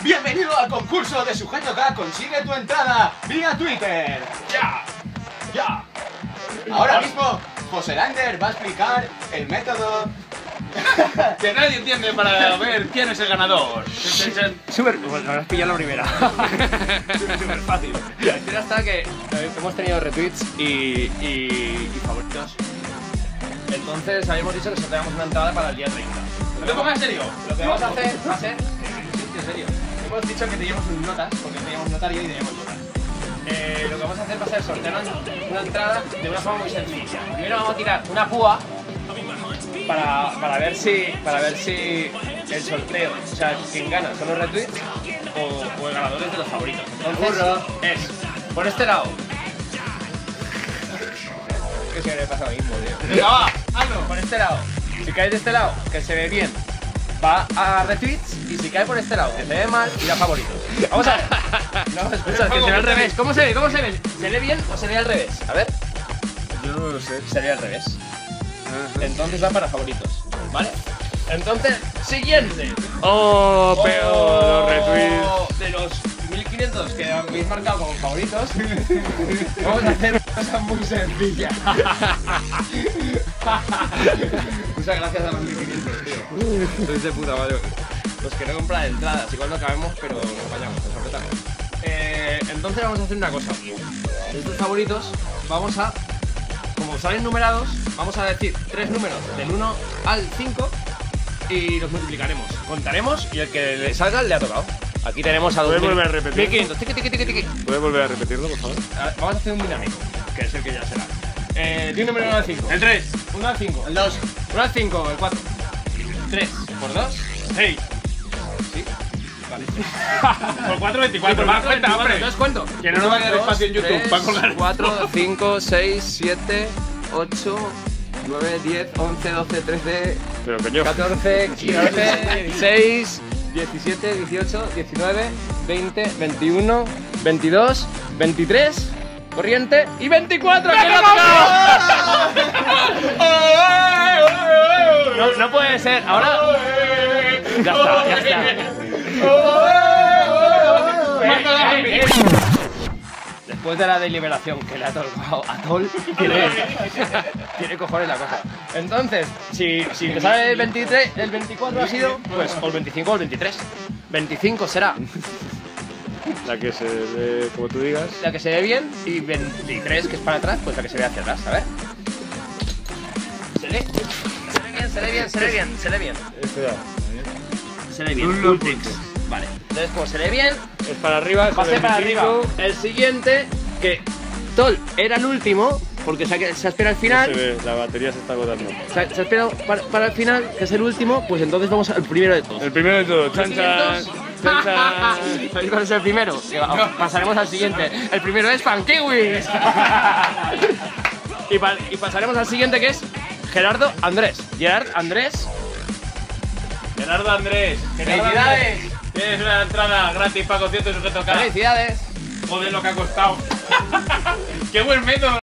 Bienvenido al concurso de Sujeto K. Consigue tu entrada vía Twitter. Ya. Ahora mismo, José Lander va a explicar el método que nadie entiende para ver quién es el ganador. Bueno, ahora has pillado la primera. Súper fácil. La historia está que hemos tenido retweets y favoritos. Entonces habíamos dicho que sorteamos una entrada para el día 30. ¿No te pongas en serio? Lo que vamos a hacer va a ser... Sí, en serio. Hemos dicho que teníamos notas, porque teníamos notario y teníamos notas. Lo que vamos a hacer va a ser sortear una entrada de una forma muy sencilla. Primero vamos a tirar una púa para ver si el sorteo, o sea, quien gana son los retweets o el ganador es de los favoritos. Entonces es por este lado. Que se me pasa lo mismo, tío. Venga, va, hazlo. Por este lado. Si cae de este lado, que se ve bien, va a retweets, y si cae por este lado, que se ve mal, irá a favoritos. Vamos a ver. No, escucha, que se ve al revés. ¿Cómo se ve? ¿Cómo se ve? ¿Se ve bien o se ve al revés? A ver. Yo no lo sé. Se ve al revés. Entonces va para favoritos, ¿vale? Entonces, siguiente. Oh, pero los retweets. De los 1500 que habéis marcado como favoritos, vamos a hacer una cosa muy sencilla. Muchas gracias a los 1500, tío. Sois de puta madre. Los que no compran entradas, igual no cabemos, pero nos vayamos, nos apretamos. Entonces vamos a hacer una cosa. De estos favoritos, vamos a, como salen numerados, vamos a decir 3 números del 1 al 5 y los multiplicaremos. Contaremos y el que le salga le ha tocado. Aquí tenemos a 2000. ¿Puedes volver a repetir? 1500. Tiqui. ¿Puedes volver a repetirlo, por favor? Vamos a hacer un dinámico, que es el que ya será. Di un número 1 al 5. El 3. 1 al 5. El 2. 1 al 5, el 4. 3 por 2. 6. Sí. Vale. Por 4, 24. Va, cuenta, hombre. Entonces cuento. Que no nos va a quedar espacio en YouTube para colgar. 4, 5, 6, 7, 8, 9, 10, 11, 12, 13, Pero coño. 14, 15, 16, 17, 18, 19, 20, 21, 22, 23, corriente y 24. ¡Que lo ha tocado! No puede ser. Ahora. Ya está. Después de la deliberación que le ha tocado a Tol, tiene cojones la cosa. Entonces, si te sale el 23, el 24 ha sido, pues, o el 25 o el 23. 25 será La que se ve como tú digas. la que se ve bien y 23, que es para atrás, pues la que se ve hacia atrás, a ver. Se lee bien. Espera. Se lee bien. Vale, entonces como se lee bien, Es para arriba. va a ser para 25. arriba. El siguiente, que Tol era el último, porque se espera al No final. se ve, la batería se está agotando. Se ha esperado para el final, que es el último, pues entonces vamos al primero de todos. El primero de todo. Chan, chan. Chan, chan. ¿Sabéis cuál es el primero? Que pasaremos al siguiente. El primero es Pankiwis. y pasaremos al siguiente, que es Gerardo Andrés. Gerard Andrés. Gerardo Andrés. ¡Felicidades! Tienes una entrada gratis para concierto de Sujeto K. ¡Felicidades! Joder, lo que ha costado. ¡Qué buen método!